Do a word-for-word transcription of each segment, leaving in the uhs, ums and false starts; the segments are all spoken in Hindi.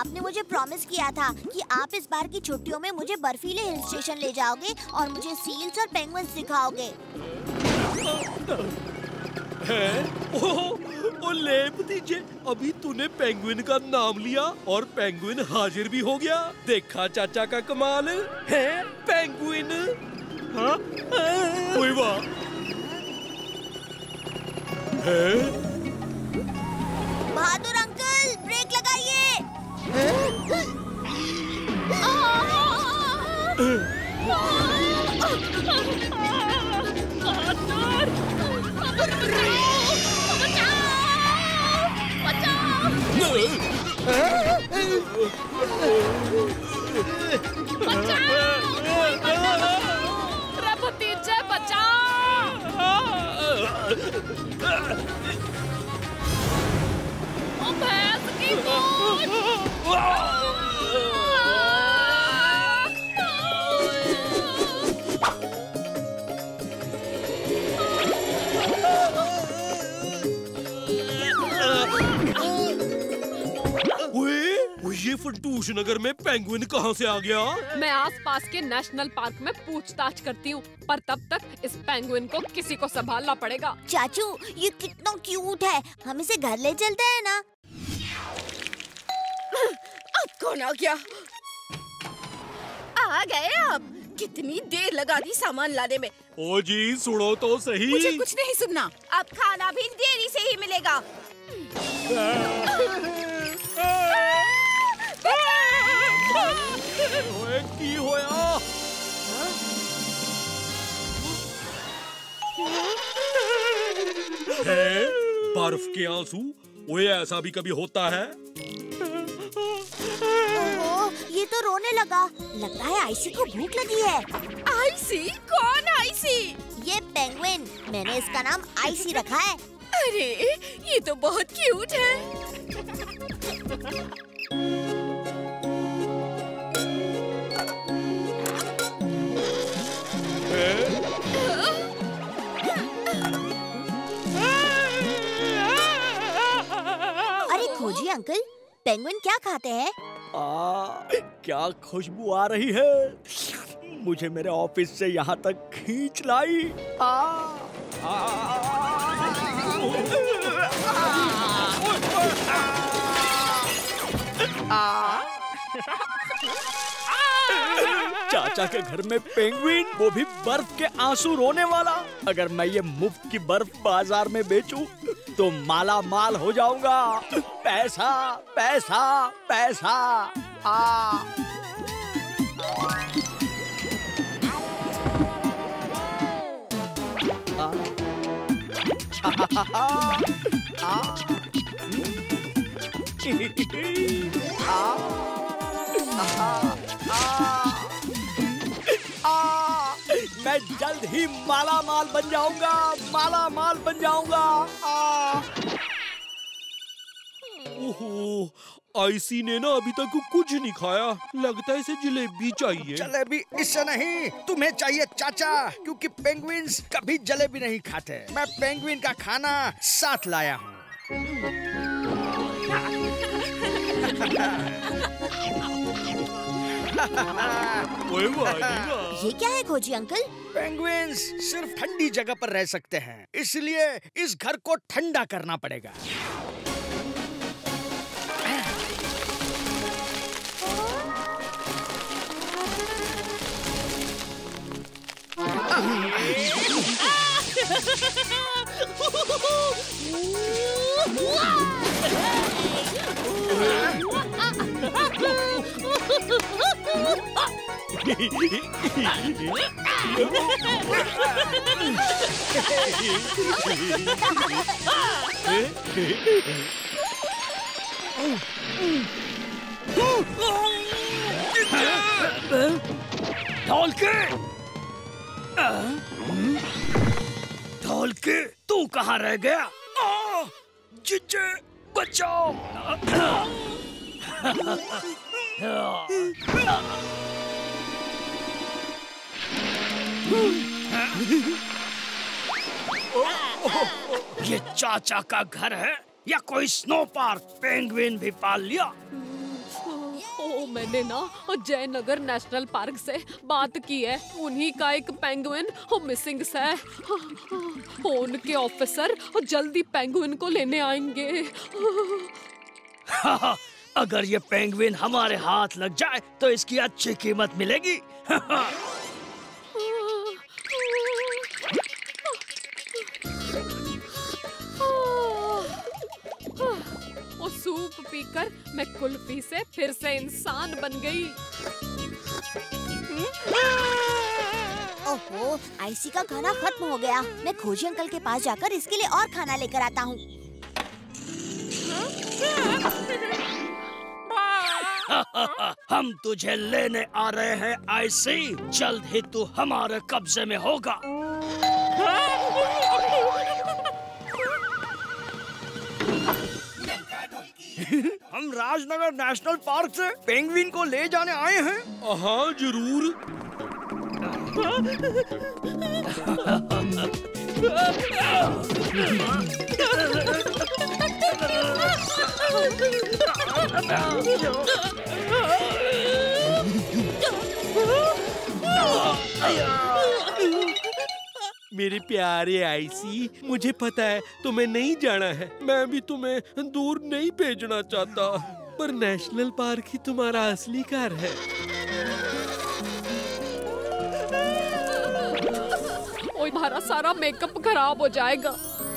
आपने मुझे प्रॉमिस किया था कि आप इस बार की छुट्टियों में मुझे बर्फीले हिल स्टेशन ले जाओगे और मुझे सील्स और पेंगुइन्स दिखाओगे। है? ओ, ओ ले भतीजे, अभी तूने पेंगुइन का नाम लिया और पेंगुइन हाजिर भी हो गया। देखा चाचा का कमाल है। पेंगुइन हाँ? ओए वाह। है? बहादुर अंकल, ब्रेक लगाइए। भतीजे बचाओ। ओ भैंस की पूंछ। ये फंटूश नगर में पेंगुइन कहाँ से आ गया? मैं आसपास के नेशनल पार्क में पूछताछ करती हूँ, पर तब तक इस पेंगुइन को किसी को संभालना पड़ेगा। चाचू, ये कितना क्यूट है, हम इसे घर ले चलते हैं ना? अब कौन आ गया? आ गए अब। कितनी देर लगा दी सामान लाने में। ओ जी सुनो तो सही। मुझे कुछ नहीं सुनना। अब खाना भी देरी से ही मिलेगा। ओए की होया? है? बर्फ के आंसू? ओए ऐसा भी कभी होता है? ओहो, ये तो रोने लगा। लगता है आईसी को भूख लगी है। आईसी? कौन आईसी? ये पेंगुइन, मैंने इसका नाम आईसी रखा है। अरे ये तो बहुत क्यूट है। अरे खोजी अंकल, पेंगुइन क्या खाते हैं? आ, क्या खुशबू आ रही है। मुझे मेरे ऑफिस से यहाँ तक खींच लाई। आ, आ, आ, चाचा के घर में पेंगुइन, वो भी बर्फ के आंसू रोने वाला। अगर मैं ये मुफ्त की बर्फ बाजार में बेचूं तो माला माल हो जाऊंगा। पैसा पैसा पैसा। आ मैं जल्द ही माला माल बन जाऊंगा। माला माल बन जाऊंगा। ओहो, आईसी ने ना अभी तक कुछ नहीं खाया। लगता है इसे जलेबी चाहिए। जलेबी इससे नहीं, तुम्हें चाहिए चाचा, क्योंकि पेंगुइन्स कभी जलेबी नहीं खाते। मैं पेंगुइन का खाना साथ लाया हूँ। ये क्या है खोजी अंकल? पेंगुइन्स सिर्फ ठंडी जगह पर रह सकते हैं, इसलिए इस घर को ठंडा करना पड़ेगा। ढोलके, ढोलके, तू कहाँ रह गया? जिज्जे बचाओ। ये चाचा का घर है या कोई स्नो पार्क? पेंगुइन भी पाल लिया। वो मैंने ना जयनगर नेशनल पार्क से बात की है। उन्हीं का एक पेंगुइन मिसिंग है। उनके ऑफिसर जल्दी पेंगुइन को लेने आएंगे। अगर ये पेंगुइन हमारे हाथ लग जाए तो इसकी अच्छी कीमत मिलेगी। वो सूप पीकर मैं कुल्फी से फिर से इंसान बन गई। ओहो, आईसी का खाना खत्म हो गया। मैं खोजी अंकल के पास जाकर इसके लिए और खाना लेकर आता हूँ। हम तुझे लेने आ रहे हैं आईसी। जल्द ही तू हमारे कब्जे में होगा। हम राजनगर नेशनल पार्क से पेंगुइन को ले जाने आए हैं। हाँ जरूर। मेरे प्यारे आईसी, मुझे पता है तुम्हें नहीं जाना है। मैं भी तुम्हें दूर नहीं भेजना चाहता, पर नेशनल पार्क ही तुम्हारा असली घर है। ओए, हमारा सारा मेकअप खराब हो जाएगा।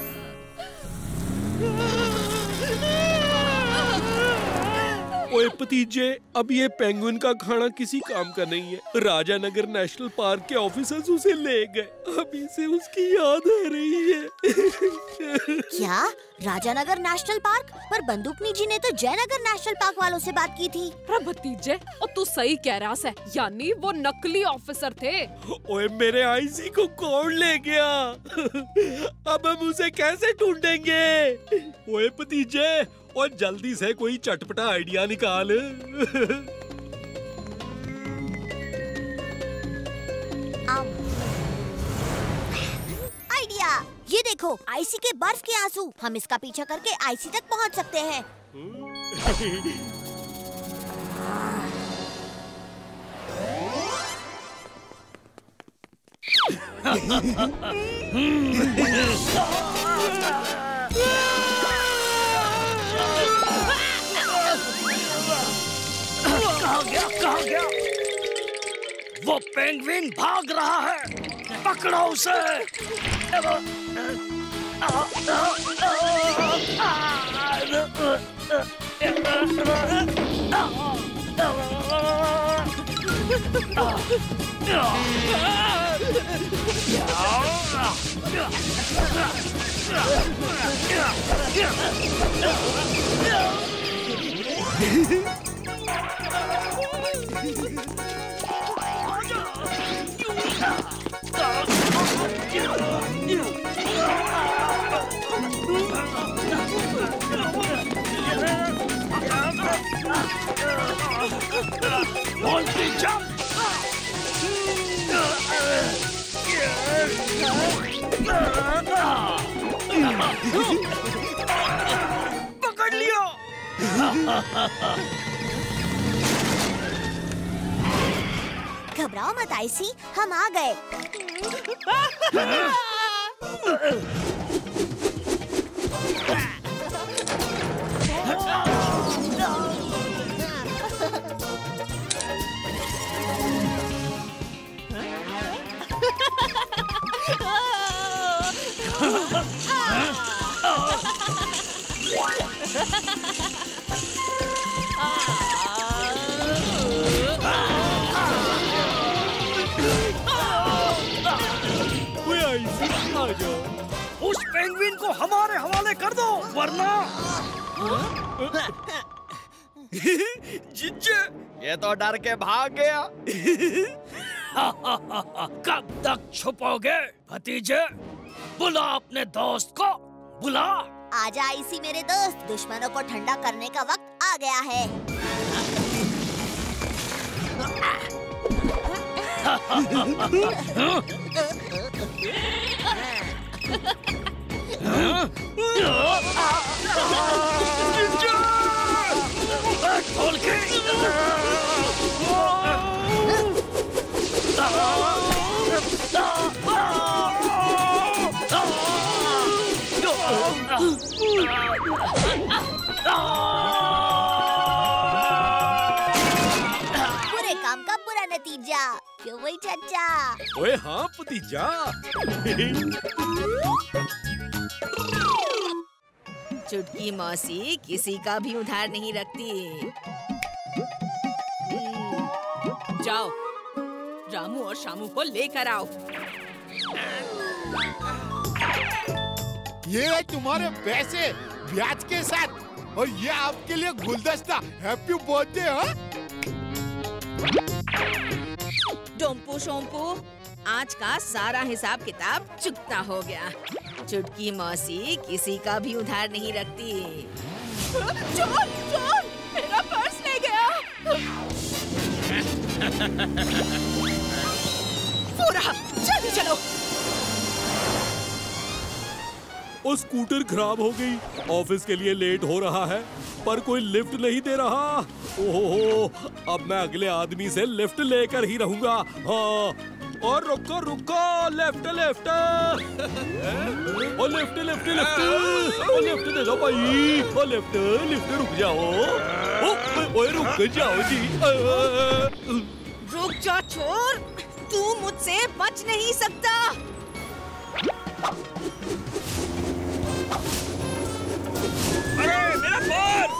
ओए भतीजे, अब ये पेंगुइन का खाना किसी काम का नहीं है। राजा नगर नेशनल पार्क के ऑफिसर्स उसे ले गए। अभी से उसकी याद आ रही है। क्या राजानगर नेशनल पार्क? पर बंदूकनी जी ने तो जयनगर नेशनल पार्क वालों से बात की थी। पर भतीजे, और तू सही कह रहा है, यानी वो नकली ऑफिसर थे। ओए, मेरे आईसी को कौन ले गया? अब हम उसे कैसे ढूंढेंगे? ओए भतीजे, और जल्दी से कोई चटपटा आइडिया निकाल। आइडिया! ये देखो, आईसी के बर्फ के आंसू। हम इसका पीछा करके आईसी तक पहुंच सकते हैं। कहाँ गया? कहाँ गया? वो पेंगुइन भाग रहा है। पकड़ो उसे। पकड़ लिया। घबराओ मत आईसी, हम आ गए। उस पेंगुइन को हमारे हवाले कर दो, वरना जिज्जे, ये तो डर के भाग गया। कब तक छुपोगे भतीजे? बुला अपने दोस्त को, बुला। आजा आईसी मेरे दोस्त, दुश्मनों को ठंडा करने का वक्त आ गया है। खोल के बुरे काम का बुरा नतीजा, क्यों भाई चाचा? ओए हाँ भतीजा। चुटकी मौसी किसी का भी उधार नहीं रखती। जाओ, रामू और शामू को लेकर आओ। ये है तुम्हारे पैसे ब्याज के साथ, और ये आपके लिए गुलदस्ता। Happy birthday. हाँ डोम्पू शोम्पू, आज का सारा हिसाब किताब चुकता हो गया। चुटकी मौसी किसी का भी उधार नहीं रखती। चोर, चोर, मेरा पर्स ले गया। वो रहा, जल्दी चलो। वो स्कूटर खराब हो गई, ऑफिस के लिए लेट हो रहा है, पर कोई लिफ्ट नहीं दे रहा। ओहो, अब मैं अगले आदमी से लिफ्ट लेकर ही रहूंगा। हाँ, और रुको रुको, लेफ्ट लेफ्ट, ओ लेफ्ट लेफ्ट लेफ्ट, ओ लेफ्ट दे दो भाई, ओ लेफ्ट लिफ्ट, रुक जाओ, ओ ओए रुक जाओ जी। रुक जा चोर, तू मुझसे बच नहीं सकता। अरे मेरा पर्स!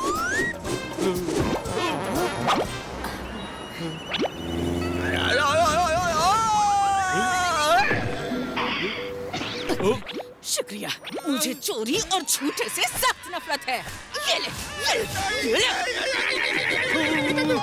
शुक्रिया, मुझे चोरी और झूठे से सख्त नफरत है। ये ले, ये ले, ये ले।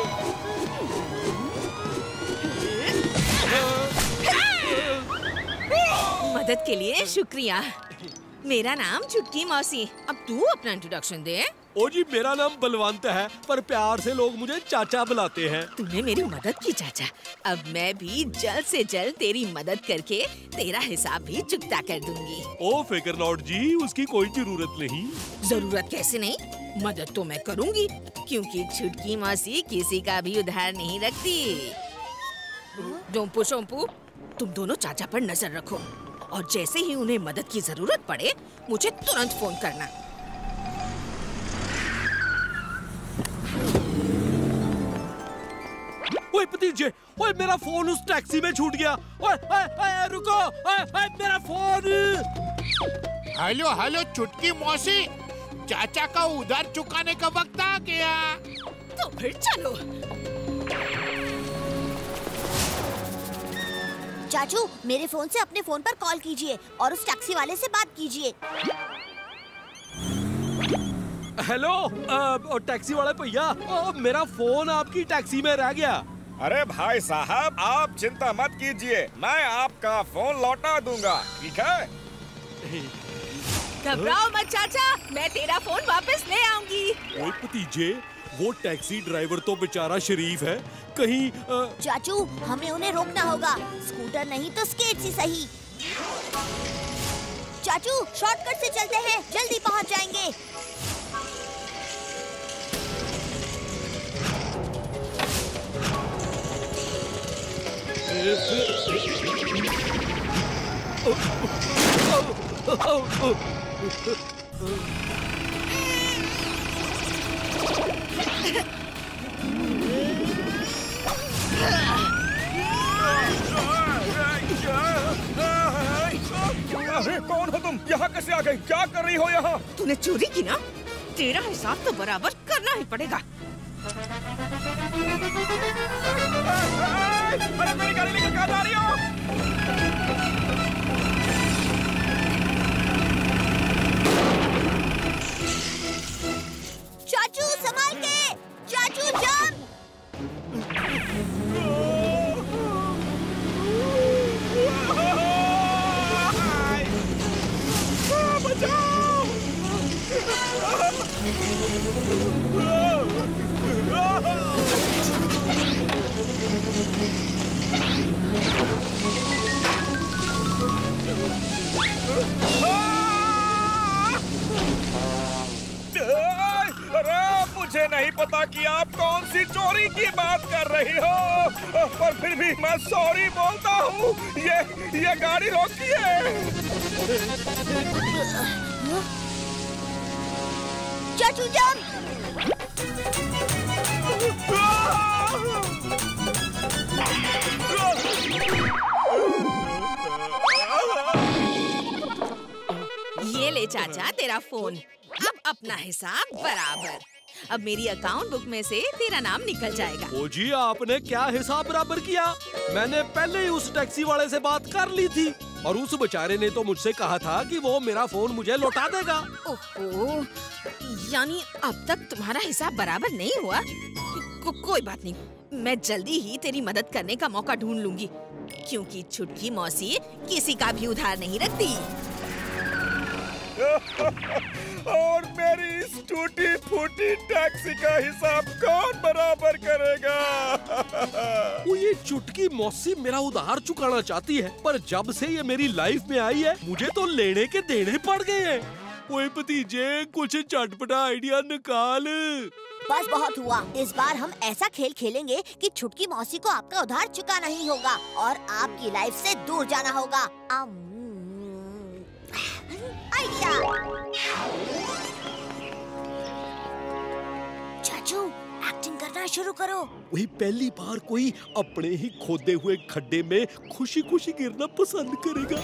मदद के लिए शुक्रिया। मेरा नाम चुटकी मौसी। अब तू अपना इंट्रोडक्शन दे। ओ जी, मेरा नाम बलवंत है, पर प्यार से लोग मुझे चाचा बुलाते हैं। तूने मेरी मदद की चाचा, अब मैं भी जल्द से जल्द तेरी मदद करके तेरा हिसाब भी चुकता कर दूंगी। ओ फिकर नॉट जी, उसकी कोई जरूरत नहीं। जरूरत कैसे नहीं, मदद तो मैं करूंगी, क्योंकि चुटकी मौसी किसी का भी उधार नहीं रखती। डोम्पू शोम्पू, तुम दोनों चाचा पर नजर रखो, और जैसे ही उन्हें मदद की जरूरत पड़े मुझे तुरंत फोन करना। ओए भतीजे, ओए मेरा फोन उस टैक्सी में छूट गया। ओए ओए ओए रुको, ओए ओए मेरा फोन। हेलो हेलो चुटकी मौसी, चाचा का उधार चुकाने का वक्त आ गया। तो फिर चलो। चाचू, मेरे फोन से अपने फोन पर कॉल कीजिए और उस टैक्सी वाले से बात कीजिए। हेलो, अ, टैक्सी वाले भैया, अ, मेरा फोन आपकी टैक्सी में रह गया। अरे भाई साहब, आप चिंता मत कीजिए, मैं आपका फोन लौटा दूंगा, ठीक है? घबराओ मत चाचा, मैं तेरा फोन वापस ले आऊंगी। ओए भतीजे, वो टैक्सी ड्राइवर तो बेचारा शरीफ है, कहीं आ... चाचू, हमें उन्हें रोकना होगा, स्कूटर नहीं तो स्केट से सही। चाचू, शॉर्टकट से चलते हैं, जल्दी पहुंच जाएंगे। अरे कौन हो तुम? यहाँ कैसे आ गई? क्या कर रही हो यहाँ? तूने चोरी की ना, तेरा हिसाब तो बराबर करना ही पड़ेगा। अरे मेरी गाड़ी लेकर कहाँ जा रही हो? चाचू संभाल के, चाचू जंप। बचाओ! सॉरी की बात कर रही हो, पर फिर भी मैं सॉरी बोलता हूँ। ये ये गाड़ी रोकिए। चाचू जंप। ये ले चाचा तेरा फोन। अब अपना हिसाब बराबर। अब मेरी अकाउंट बुक में से तेरा नाम निकल जाएगा। ओ जी, आपने क्या हिसाब बराबर किया? मैंने पहले ही उस टैक्सी वाले से बात कर ली थी और उस बेचारे ने तो मुझसे कहा था कि वो मेरा फोन मुझे लौटा देगा। ओहो, यानी अब तक तुम्हारा हिसाब बराबर नहीं हुआ? को, कोई बात नहीं, मैं जल्दी ही तेरी मदद करने का मौका ढूंढ लूंगी, क्योंकि छुटकी मौसी किसी का भी उधार नहीं रखती। और मेरी इस टूटी फूटी टैक्सी का हिसाब कौन बराबर करेगा? वो ये चुटकी मौसी मेरा उधार चुकाना चाहती है, पर जब से ये मेरी लाइफ में आई है मुझे तो लेने के देने पड़ गए हैं। ओए भतीजे, कुछ चटपटा आइडिया निकाल। बस बहुत हुआ। इस बार हम ऐसा खेल खेलेंगे कि छुटकी मौसी को आपका उधार चुकाना ही होगा और आपकी लाइफ से दूर जाना होगा। आइडिया। चाचू, एक्टिंग करना शुरू करो। वही पहली बार कोई अपने ही खोदे हुए खड्डे में खुशी खुशी गिरना पसंद करेगा।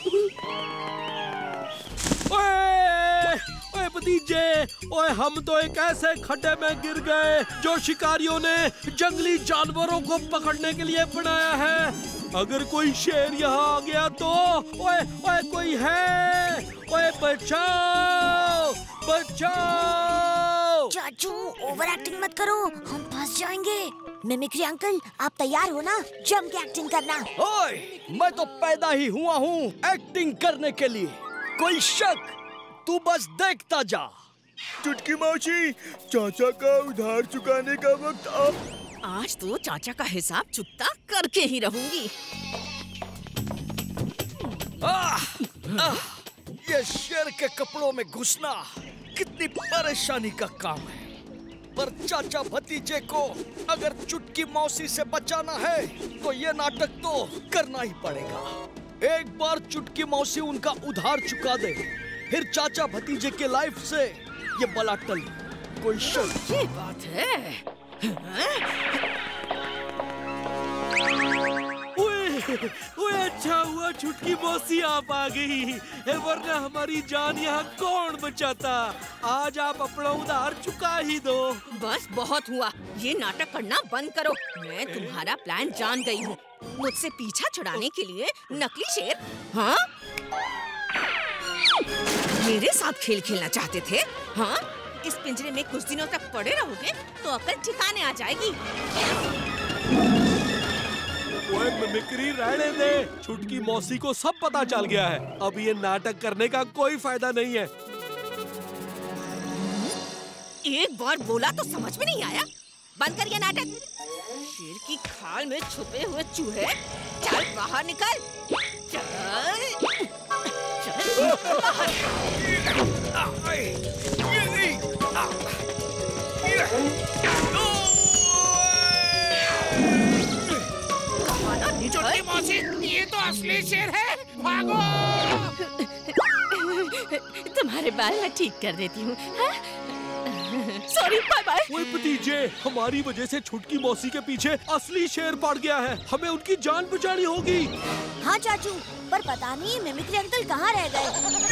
ओए, ओए भतीजे, ओए हम तो एक ऐसे खड्डे में गिर गए जो शिकारियों ने जंगली जानवरों को पकड़ने के लिए बनाया है। अगर कोई शेर यहाँ आ गया तो ओए ओए कोई है, ओए बचाओ बचाओ। चाचू, ओवर एक्टिंग मत करो, हम फंस जाएंगे। मिमिक्री अंकल, आप तैयार हो ना? जम के एक्टिंग करना। ओए, मैं तो पैदा ही हुआ हूँ एक्टिंग करने के लिए। कोई शक? तू बस देखता जा। चुटकी मौसी, चाचा का उधार चुकाने का वक्त अब। आज तो चाचा का हिसाब चुकता करके ही रहूंगी। आह, आह, ये शेर के कपड़ों में घुसना कितनी परेशानी का काम है, पर चाचा भतीजे को अगर चुटकी मौसी से बचाना है तो ये नाटक तो करना ही पड़ेगा। एक बार चुटकी मौसी उनका उधार चुका दे, फिर चाचा भतीजे के लाइफ से ये बला टल। कोई शक? ये बात है। ओए, ओए अच्छा हुआ छुटकी मौसी आप आ गई, वरना हमारी जान यहाँ कौन बचाता। आज आप अपना उधार चुका ही दो। बस बहुत हुआ, ये नाटक करना बंद करो। मैं तुम्हारा प्लान जान गई हूँ। मुझसे पीछा छुड़ाने के लिए नकली शेर, हाँ? मेरे साथ खेल खेलना चाहते थे, हाँ? इस पिंजरे में कुछ दिनों तक पड़े रहोगे तो अकल ठिकाने आ जाएगी। ओए मिमिक्री रहने दे, छुटकी मौसी को सब पता चल गया है। अब ये नाटक करने का कोई फायदा नहीं है। एक बार बोला तो समझ में नहीं आया? बंद कर ये नाटक। शेर की खाल में छुपे हुए चूहे, चल बाहर निकल। चल, चल बाहर। चुटकी मौसी, ये तो असली शेर है, भागो। तुम्हारे बाल मैं ठीक कर देती हूँ। Sorry, bye bye. ओए भतीजे, हमारी वजह से छुटकी मौसी के पीछे असली शेर पड़ गया है। हमें उनकी जान बचानी होगी। हाँ चाचू, पर पता नहीं मिमिक्री अंकल कहाँ रह गए।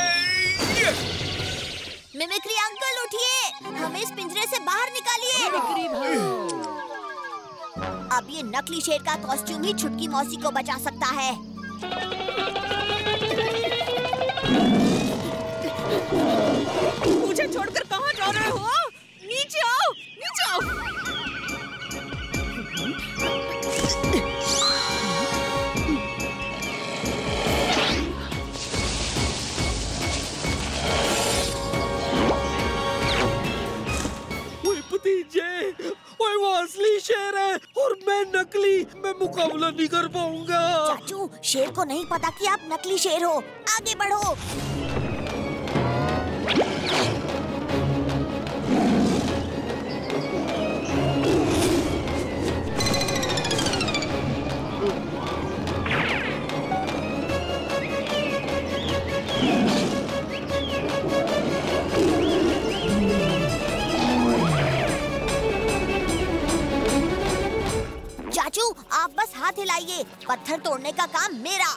मिमिक्री अंकल उठिए, हमें इस पिंजरे से बाहर निकालिए। मिमिक्री भाई। अब ये नकली शेर का कॉस्ट्यूम ही छुटकी मौसी को बचा सकता है। मुझे छोड़कर कहाँ जा रहे हो? नीचे आओ, नीचे आओ। ओए भतीजे, ओए वो असली शेर है और मैं नकली। मैं मुकाबला नहीं कर पाऊंगा। चाचू, शेर को नहीं पता कि आप नकली शेर हो। आगे बढ़ो। चाचू आप बस हाथ हिलाइए, पत्थर तोड़ने का काम मेरा।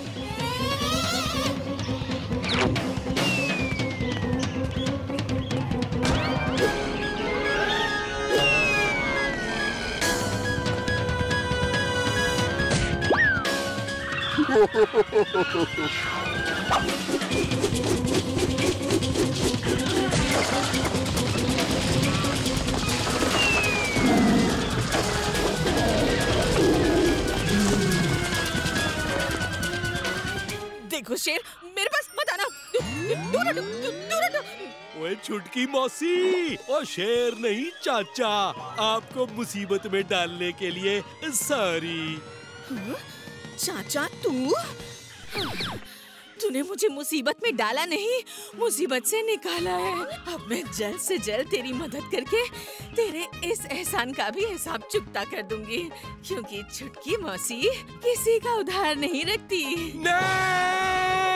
देखो शेर, मेरे पास मत आना। दू- दू- दूर हटो, दू- दूर हटो। ओए छुटकी मौसी, ओ शेर नहीं चाचा, आपको मुसीबत में डालने के लिए सॉरी। चाचा तू? तूने मुझे मुसीबत में डाला नहीं, मुसीबत से निकाला है। अब मैं जल्द से जल्द तेरी मदद करके तेरे इस एहसान का भी हिसाब चुकता कर दूंगी, क्योंकि छुटकी मौसी किसी का उधार नहीं रखती। नहीं!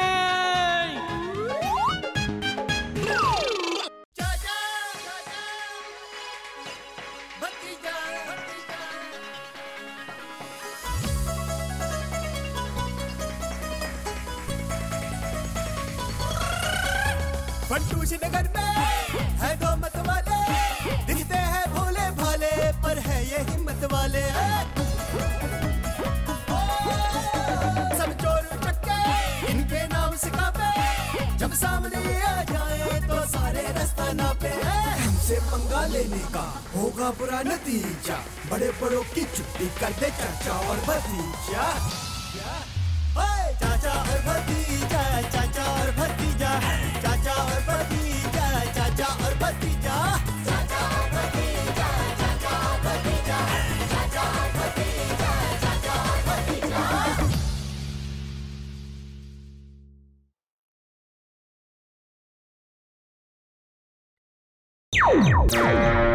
फंटूश नगर में है दो मत वाले, दिखते हैं भोले भाले पर है ये हिम्मत वाले। सब चोर चक्के इनके नाम सिखावे, जब सामने आ जाए तो सारे रास्ता नापे। हमसे पंगा लेने का होगा बुरा नतीजा, बड़े बड़ों की छुट्टी कर दे चाचा और भतीजा। चाचा और भतीजा, चाचा और भतीजा, चाचा और भतीजा, चाचा और भतीजा, चाचा और भतीजा, चाचा और भतीजा, चाचा और भतीजा, चाचा और भतीजा।